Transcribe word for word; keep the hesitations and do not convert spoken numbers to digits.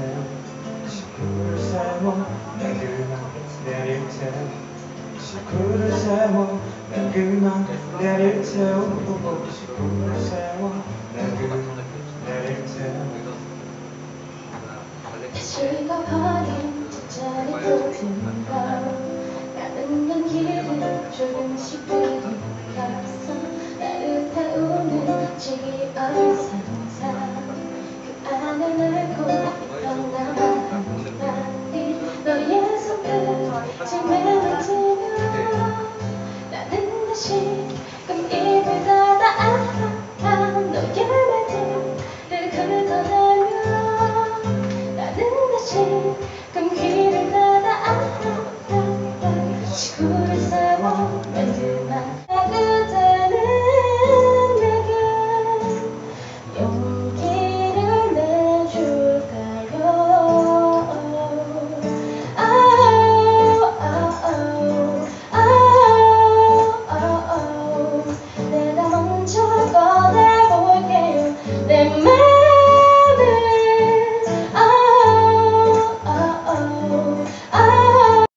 테고 식구를 세워 난 그만 내릴 테고 식구를 세워 난 그만 내릴 테고 식구를 세워 난 그만 내릴 테고 날씨가 바뀐 돗자리 돋은 밤 나는 연기를 조금씩 들이가서 나를 태우는 지기 어린